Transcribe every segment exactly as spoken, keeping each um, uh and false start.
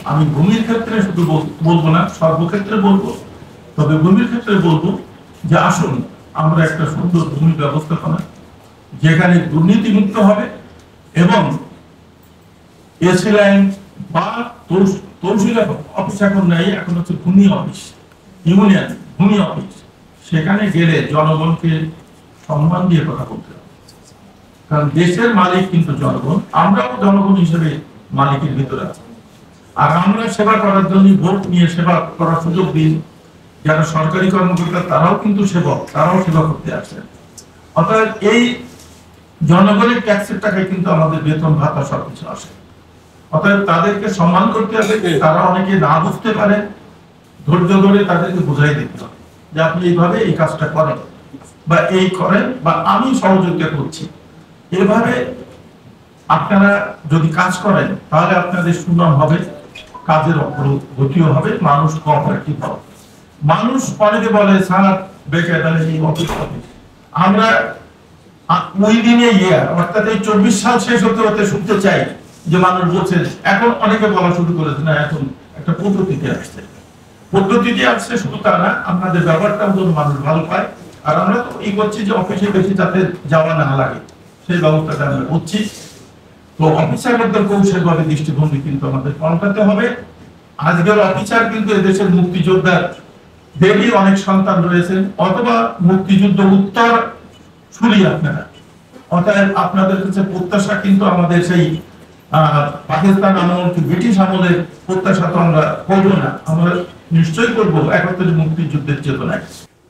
আমি ভূমির ক্ষেত্রে শুধু বলবো না, সর্বক্ষেত্রে বলবো। তবে ভূমির ক্ষেত্রে বলবো যে আসুন আমরা একটা সুন্দর ভূমি ব্যবস্থাপনা যেখানে দুর্নীতিমুক্ত হবে এবং এসি লাইন বা তহসিল অফিস এখন নেই, এখন হচ্ছে ভূমি অফিস, ইউনিয়ন ভূমি অফিস, সেখানে গেলে জনগণকে সম্মান দিয়ে কথা বলতে হবে। কারণ দেশের মালিক কিন্তু জনগণ, আমরাও জনগণ হিসেবে মালিকের ভিতরে আছি। আর আমরা সেবা করার জন্য ভোট নিয়ে সেবা করার সুযোগ দিই। যারা সরকারি কর্মকর্তা তারাও কিন্তু সেবক, তারাও সেবা করতে আসেন। অর্থাৎ এই জনগণের ট্যাক্সের টাকায় কিন্তু আমাদের বেতন ভাতা সবকিছু আসে। অর্থাৎ তাদেরকে সম্মান করতে হবে। তারা অনেকে না বুঝতে পারে, ধৈর্য ধরে তাদেরকে বুঝাই দিতে হবে যে আপনি এইভাবে এই কাজটা করেন বা এই করেন বা আমি সহযোগিতা করছি। এভাবে আপনারা যদি কাজ করেন তাহলে আপনাদের সুনাম হবে, কাজের অগ্রগতিও হবে, মানুষ কোঅপারেটিভ হবে। মানুষ অনেকে বলে স্যার বেকায়দারি অফিস অফিস, আমরা ওই দিনে ইয়ার অর্থাৎ এই চব্বিশ সাল শেষ হতে হতে শুনতে চাই যে মানুষ বলছে, এখন অনেকে বলা শুরু করেছে না এখন একটা পদ্ধতিতে আসছে, পদ্ধতিতে আসছে। শুধু তা না, আপনাদের ব্যাপারটাও যেন মানুষ ভালো পায়। আর আমরা তো এই করছি যে অফিসে বেশি যাতে যাওয়া না লাগে সেই ব্যবস্থাটা আমরা করছি। তো অফিসারদের কৌশলভাবে দৃষ্টিভঙ্গি কিন্তু আমাদের পাল্টাতে হবে। আজকের অফিসার কিন্তু এদেশের মুক্তিযোদ্ধার দেবী অনেক সন্তান রয়েছেন, অথবা মুক্তিযুদ্ধ উত্তর শুনি আপনারা। অতএব আপনাদের কাছে প্রত্যাশা কিন্তু আমাদের সেই পাকিস্তান আমল কি ব্রিটিশ আমলের প্রত্যাশা তো আমরা করবো না, আমরা নিশ্চয়ই করবো একত্রে মুক্তিযুদ্ধের চেতনায়।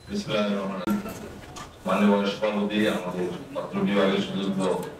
মাননীয় সভাপতি, আমাদের পত্র বিভাগের সুযোগ্য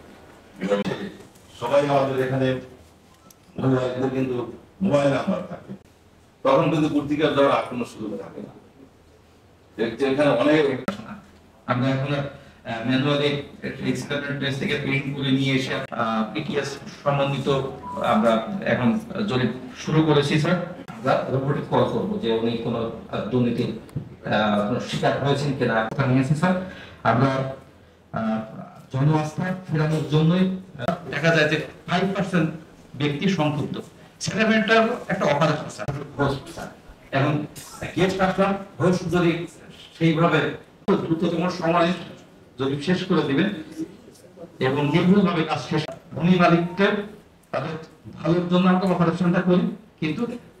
সবাই আমাদের এখানে কিন্তু মোবাইল নাম্বার থাকে, তখন কিন্তু পত্রিকা দেওয়ার আর কোনো সুযোগ থাকে না। এখানে অনেক আমরা এখন ম্যানুয়ালি এক্সপার্ট টেস্ট থেকে প্রিন্ট করে নিয়ে এসে পিটিএস সম্বন্ধিত আমরা এখন জরিপ শুরু করেছি স্যার। আমরা রোবটে কল করব যে উনি কোনো দুর্নীতির শিকার হয়েছেন কিনা কথা নিয়েছি স্যার। আমরা জন আস্থা ফেরানোর জন্যই দেখা যায় যে ফাইভ পার্সেন্ট ব্যক্তি সংক্ষুব্ধ। সেভেনটার একটা অপারেশন স্যার, হোস্ট স্যার, এখন গেস্ট আসলাম, হোস্ট যদি সেইভাবে দ্রুততম সময়ে যদি শেষ করে দিবেন এবং নির্ভুলভাবে কাজ শেষ, ভূমি মালিকদের তাদের ভালোর জন্য আমরা অপারেশনটা করি, কিন্তু